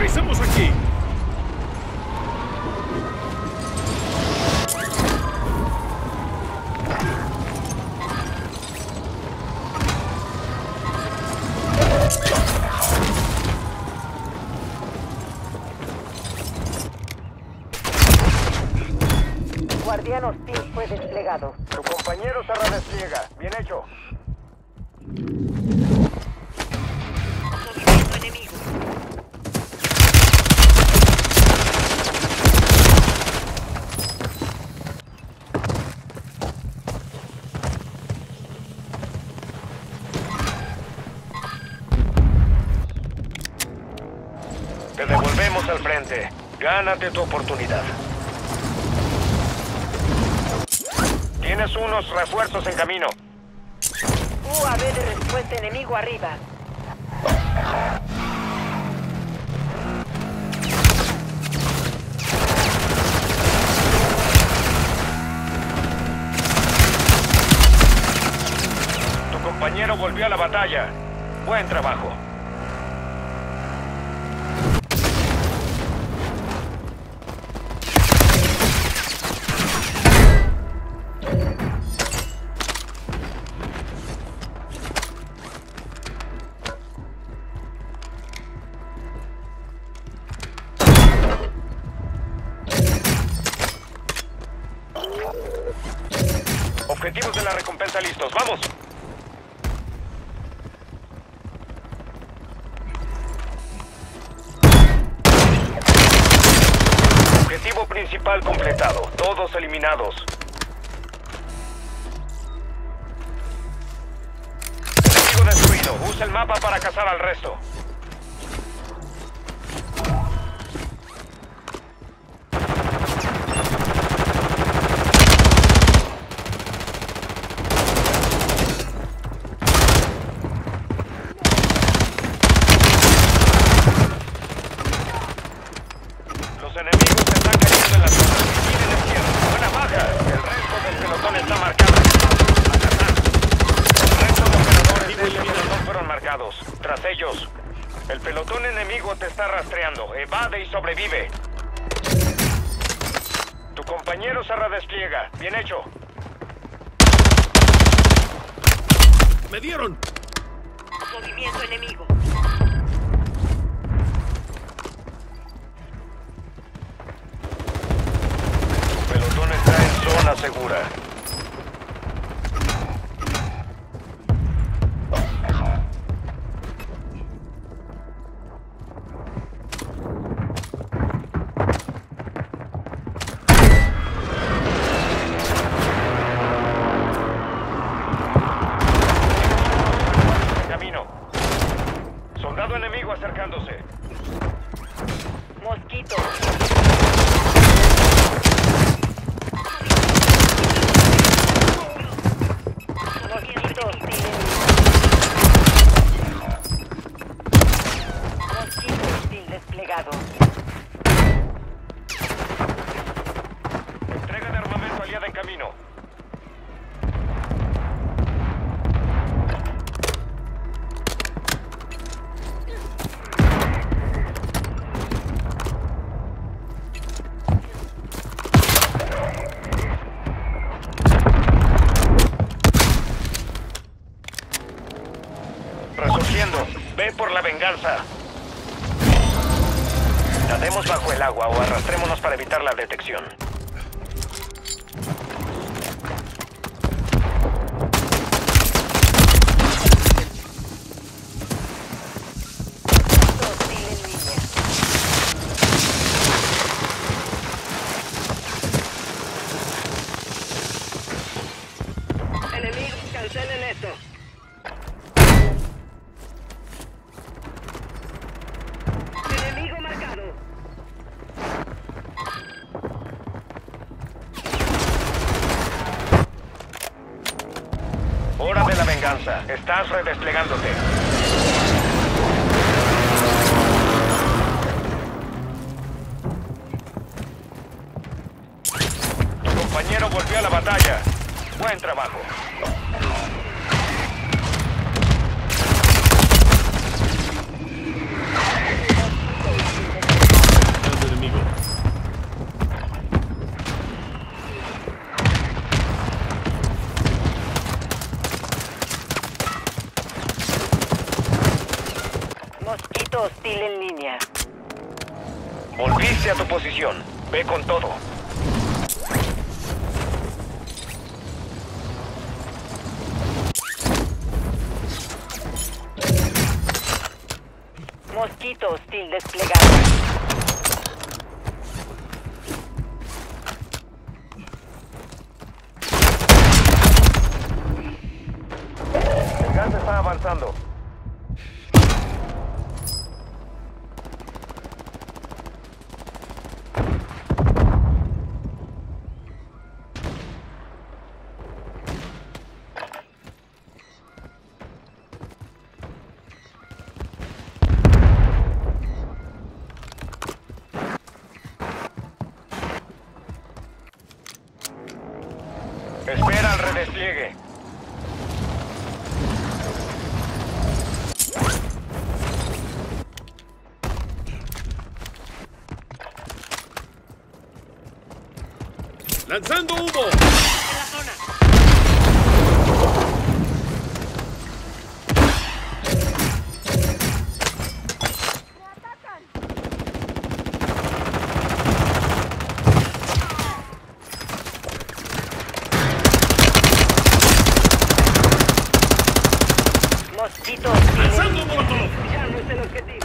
¡Aterricemos aquí! Guardián hostil fue desplegado. Tu compañero se redespliega. Bien hecho. Movimiento enemigo. Te devolvemos al frente. Gánate tu oportunidad. Tienes unos refuerzos en camino. UAV de respuesta enemigo arriba. Tu compañero volvió a la batalla. Buen trabajo. Objetivos de la recompensa listos. ¡Vamos! Objetivo principal completado. Todos eliminados. Enemigo destruido. Usa el mapa para cazar al resto. Los enemigos están cayendo en la zona. Miren la izquierda. Buena baja. El resto del pelotón está marcado. El resto de operadores de ese pelotón fueron marcados. Tras ellos, el pelotón enemigo te está rastreando. Evade y sobrevive. Tu compañero se redespliega. Bien hecho. ¡Me dieron! Movimiento enemigo. Tu pelotón está en zona segura. Camino. Soldado enemigo acercándose. Mosquito. Mosquito hostil. Mosquito hostil desplegado. Entrega de armamento aliada en camino. Resurgiendo. Ve por la venganza. Nademos bajo el agua o arrastrémonos para evitar la detección. Hostil en línea. Enemigos, cancelen esto. Enemigo marcado. Hora de la venganza. Estás redesplegándote. Tu compañero volvió a la batalla. Buen trabajo. línea. Volviste a tu posición. Ve con todo. Mosquito hostil desplegado. El gas está avanzando. Espera al redespliegue. ¡Lanzando humo! Mosquito hostil. ¡Lanzando molotov! Ya no es el objetivo.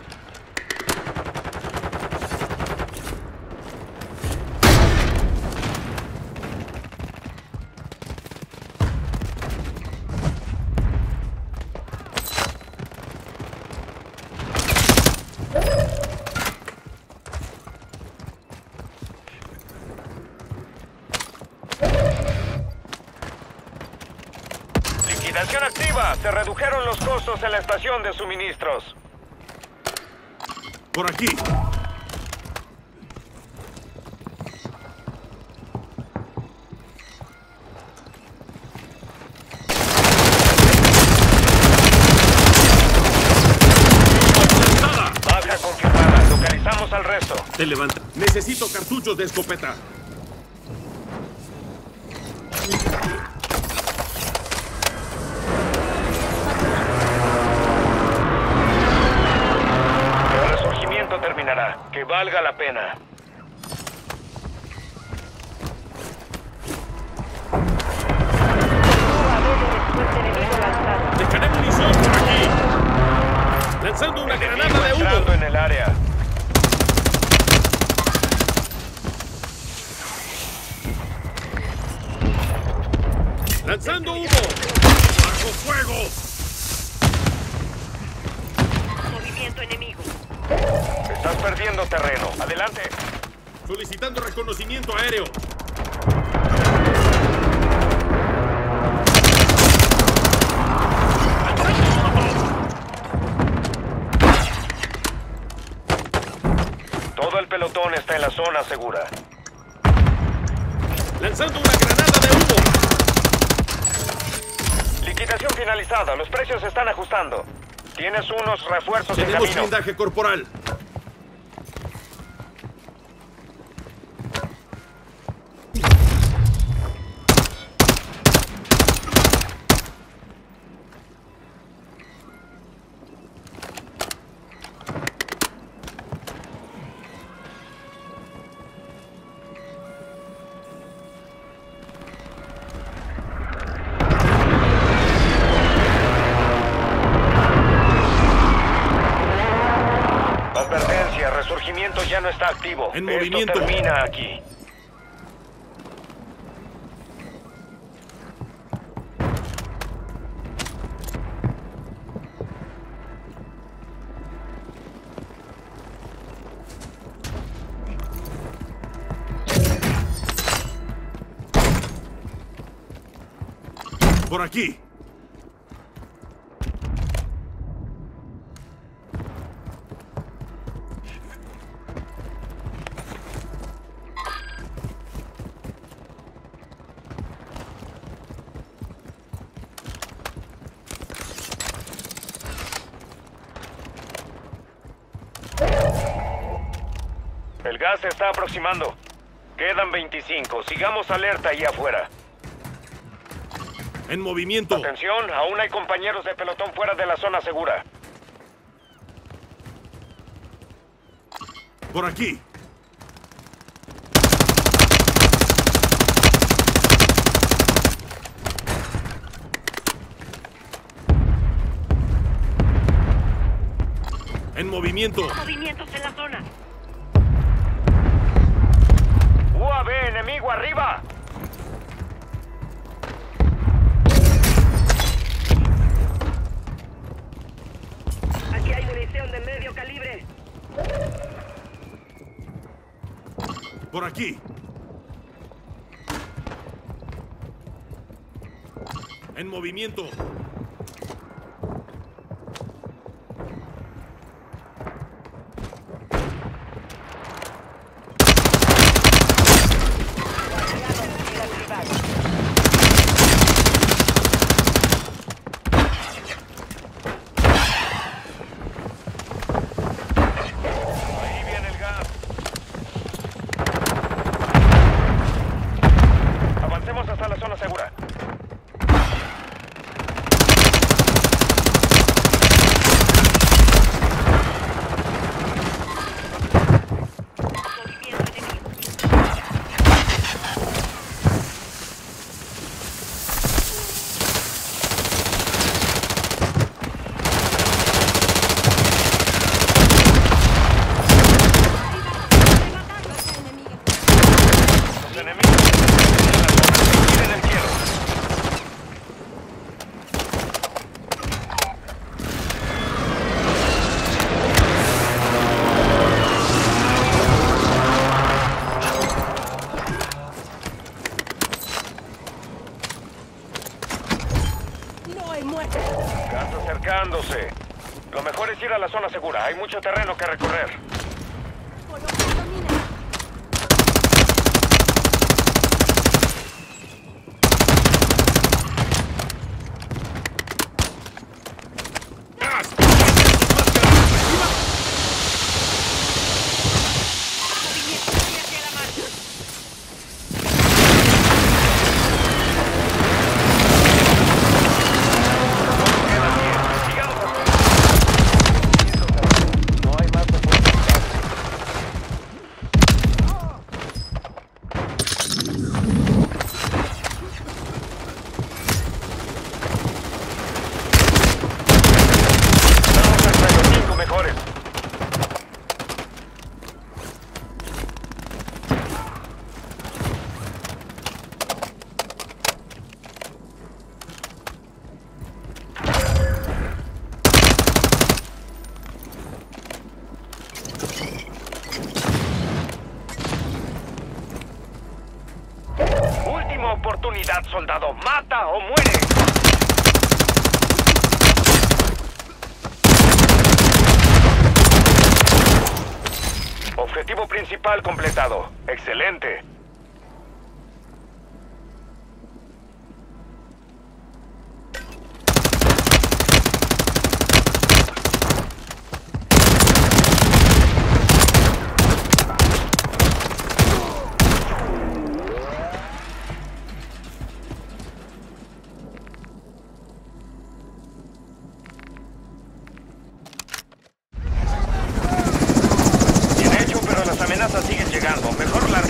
Liquidación activa. Se redujeron los costos en la estación de suministros. Por aquí. ¡Lanzada! Baja confirmada. Localizamos al resto. Te levanta. Necesito cartuchos de escopeta. El resurgimiento terminará. Que valga la pena. UAV de respuesta enemigo lanzado. Dejaré munición por aquí. Lanzando una granada de Entrando humo. en el área. Lanzando humo. ¡Bajo fuego! Movimiento enemigo. Estás perdiendo terreno. Adelante. Solicitando reconocimiento aéreo. Todo el pelotón está en la zona segura. Lanzando una granada de humo. Liquidación finalizada. Los precios se están ajustando. Tienes unos refuerzos en Tenemos camino. blindaje corporal. Advertencia, resurgimiento ya no está activo. En Esto movimiento. termina aquí. Por aquí. El gas se está aproximando. Quedan 25. Sigamos alerta ahí afuera. En movimiento. Atención, aún hay compañeros de pelotón fuera de la zona segura. Por aquí. En movimiento. Movimientos en la zona. UAV enemigo arriba. Aquí hay munición de medio calibre. Por aquí. En movimiento. Ahí viene el gas. Avancemos hasta la zona segura. Movimiento enemigo. Los enemigos en la zona. Miren el cielo. No hay muerte. Gas acercándose. Lo mejor es ir a la zona segura. Hay mucho terreno que recorrer. Colocando mina. ¡Gas! Movimiento hacia la marcha. Quedan 10. Sigamos así. No hay más oportunidades. Vamos hasta los 5 mejores. Última oportunidad, soldado. Mata o muere. Objetivo principal completado. Excelente. Bien hecho, pero las amenazas siguen llegando. Mejor largar.